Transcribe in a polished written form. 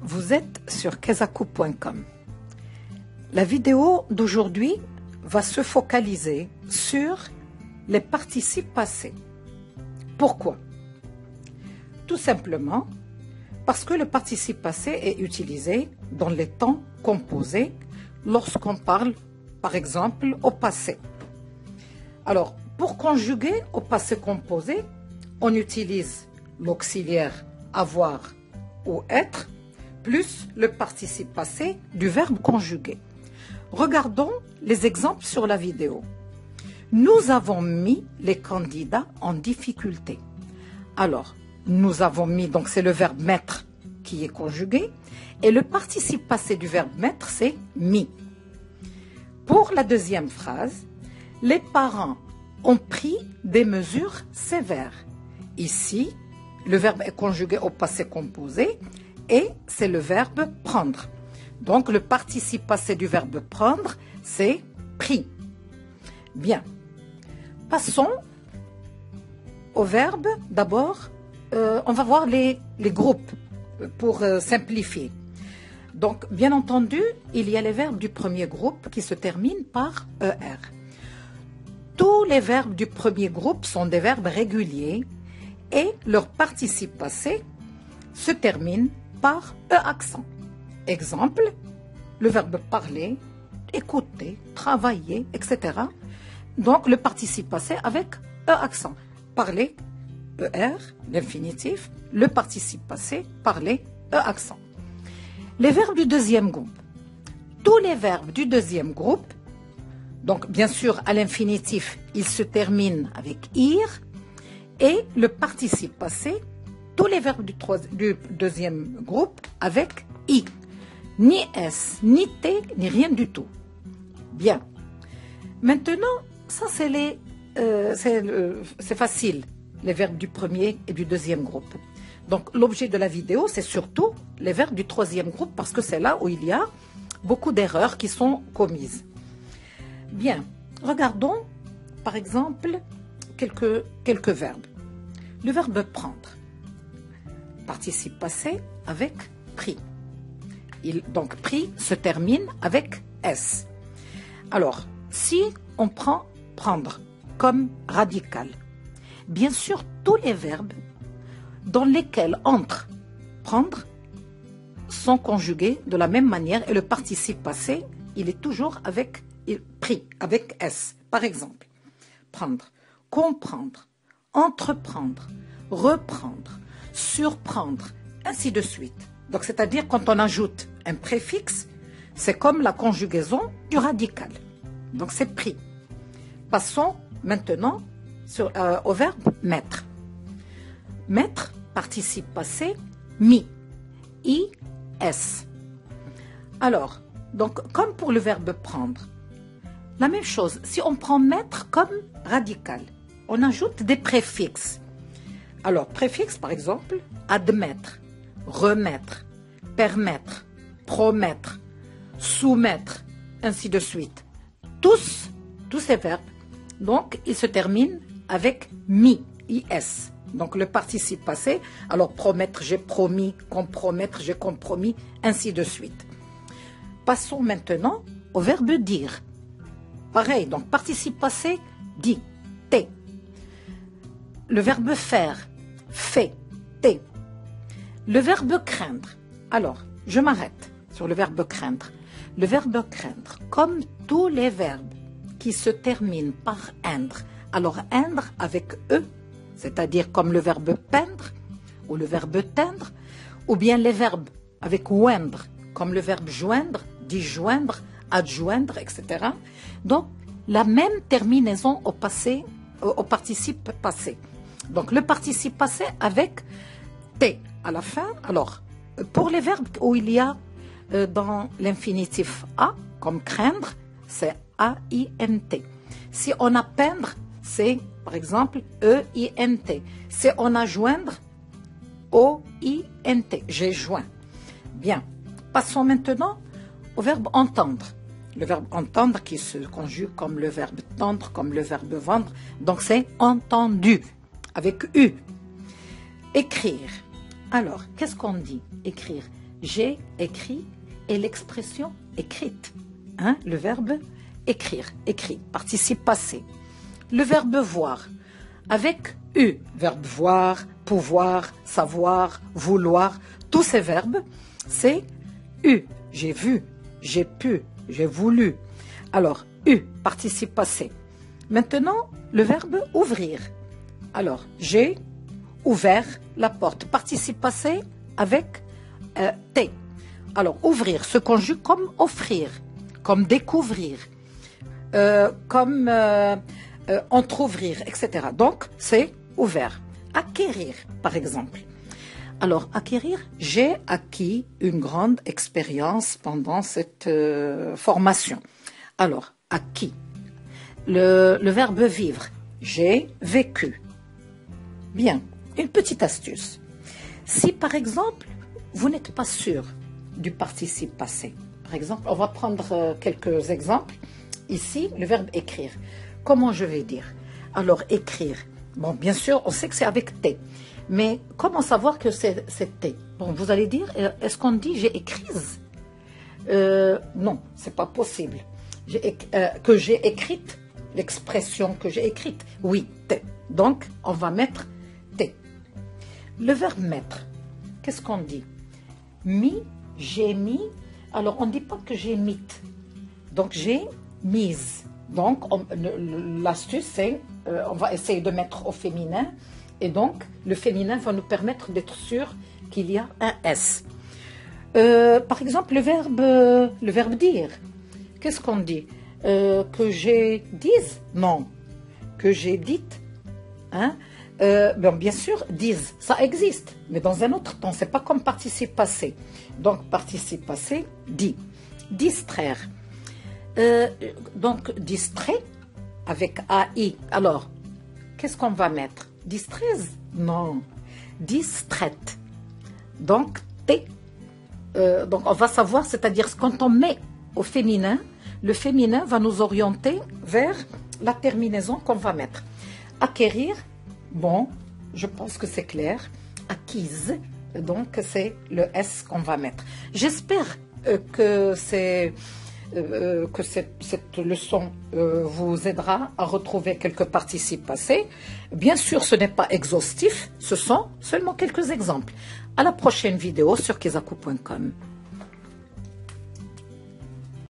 Vous êtes sur kezaku.com. La vidéo d'aujourd'hui va se focaliser sur les participes passés. Pourquoi? Tout simplement parce que le participe passé est utilisé dans les temps composés lorsqu'on parle, par exemple, au passé. Alors, pour conjuguer au passé composé, on utilise l'auxiliaire avoir ou être plus le participe passé du verbe conjugué. Regardons les exemples sur la vidéo. Nous avons mis les candidats en difficulté. Alors, nous avons mis, donc c'est le verbe mettre qui est conjugué, et le participe passé du verbe mettre, c'est mis. Pour la deuxième phrase, les parents ont pris des mesures sévères. Ici, le verbe est conjugué au passé composé et c'est le verbe prendre. Donc, le participe passé du verbe prendre, c'est pris. Bien. Passons au verbe. D'abord, on va voir les groupes pour simplifier. Donc, bien entendu, il y a les verbes du premier groupe qui se terminent par ER. Tous les verbes du premier groupe sont des verbes réguliers et leur participe passé se termine par E accent. Exemple, le verbe parler, écouter, travailler, etc. Donc, le participe passé avec E accent. Parler, ER, l'infinitif, le participe passé, parler, E accent. Les verbes du deuxième groupe. Tous les verbes du deuxième groupe, donc bien sûr à l'infinitif, ils se terminent avec IR, et le participe passé, tous les verbes du deuxième groupe avec I. Ni S, ni T, ni rien du tout. Bien. Maintenant, ça c'est facile, les verbes du premier et du deuxième groupe. Donc l'objet de la vidéo, c'est surtout les verbes du troisième groupe parce que c'est là où il y a beaucoup d'erreurs qui sont commises. Bien, regardons par exemple quelques verbes. Le verbe prendre, participe passé avec pris. Donc pris se termine avec S. Alors, si on prend prendre comme radical, bien sûr tous les verbes dans lesquels entre prendre sont conjugués de la même manière et le participe passé, il est toujours avec pris, avec S. Par exemple, prendre, comprendre, entreprendre, reprendre, surprendre, ainsi de suite. Donc, c'est-à-dire quand on ajoute un préfixe, c'est comme la conjugaison du radical. Donc, c'est pris. Passons maintenant au verbe mettre. Mettre, participe passé, mis, I-S. Alors, donc, comme pour le verbe prendre, la même chose, si on prend mettre comme radical, on ajoute des préfixes. Alors, préfixe, par exemple, admettre, remettre, permettre, promettre, soumettre, ainsi de suite. Tous ces verbes, donc, ils se terminent avec mi, is. Donc, le participe passé, alors promettre, j'ai promis, compromettre, j'ai compromis, ainsi de suite. Passons maintenant au verbe dire. Pareil, donc, participe passé, dit, t'es. Le verbe faire, fait, t'es. Le verbe craindre. Alors, je m'arrête sur le verbe craindre. Le verbe craindre, comme tous les verbes qui se terminent par endre. Alors, endre avec E, c'est-à-dire comme le verbe peindre ou le verbe teindre, ou bien les verbes avec oindre, comme le verbe joindre, disjoindre, adjoindre, etc. Donc, la même terminaison au passé, au participe passé. Donc, le participe passé avec T à la fin. Alors, pour les verbes où il y a dans l'infinitif A, comme craindre, c'est A-I-N-T. Si on a peindre, c'est par exemple E-I-N-T. Si on a joindre, O-I-N-T. J'ai joint. Bien. Passons maintenant au verbe entendre. Le verbe entendre qui se conjugue comme le verbe tendre, comme le verbe vendre. Donc c'est entendu, avec U. Écrire. Alors, qu'est-ce qu'on dit? Écrire. j'ai écrit et l'expression écrite. Hein? Le verbe écrire, écrit, participe passé. Le verbe voir, avec U, verbe voir, pouvoir, savoir, vouloir, tous ces verbes, c'est U, j'ai vu, j'ai pu, j'ai voulu. Alors, U, participe passé. Maintenant, le verbe ouvrir. Alors, j'ai ouvert la porte, participe passé avec T. Alors, ouvrir se conjugue comme offrir, comme découvrir, comme entrouvrir, etc. Donc, c'est ouvert. Acquérir, par exemple. Alors, acquérir, j'ai acquis une grande expérience pendant cette formation. Alors, acquis. Le verbe vivre, j'ai vécu. Bien, une petite astuce. Si, par exemple, vous n'êtes pas sûr du participe passé, par exemple, on va prendre quelques exemples. Ici, le verbe écrire. Comment je vais dire? Alors, écrire. Bon, bien sûr, on sait que c'est avec T. Mais comment savoir que c'est T? Bon, vous allez dire, est-ce qu'on dit j'ai écrise? Non, c'est pas possible. Que j'ai écrite, l'expression que j'ai écrite, oui, T. Donc, on va mettre T. Le verbe mettre, qu'est-ce qu'on dit? Mis, j'ai mis. Alors, on ne dit pas que j'ai mis. Donc, j'ai mise. Donc, l'astuce, c'est, on va essayer de mettre au féminin. Et donc, le féminin va nous permettre d'être sûr qu'il y a un S. Par exemple, le verbe dire. Qu'est-ce qu'on dit? Que j'ai dise? Non. Que j'ai dite? Hein? Bon, bien sûr, dise, ça existe, mais dans un autre temps, c'est pas comme participe passé. Donc, participe passé, dit. Distraire. Donc, distrait avec AI. Alors, qu'est-ce qu'on va mettre? Distraise? Non. Distraite. Donc, T. Donc, on va savoir, c'est-à-dire quand on met au féminin, le féminin va nous orienter vers la terminaison qu'on va mettre. Acquérir, bon, je pense que c'est clair. Acquise, donc c'est le S qu'on va mettre. J'espère que cette leçon vous aidera à retrouver quelques participes passés. Bien sûr, ce n'est pas exhaustif, ce sont seulement quelques exemples. À la prochaine vidéo sur kizaku.com.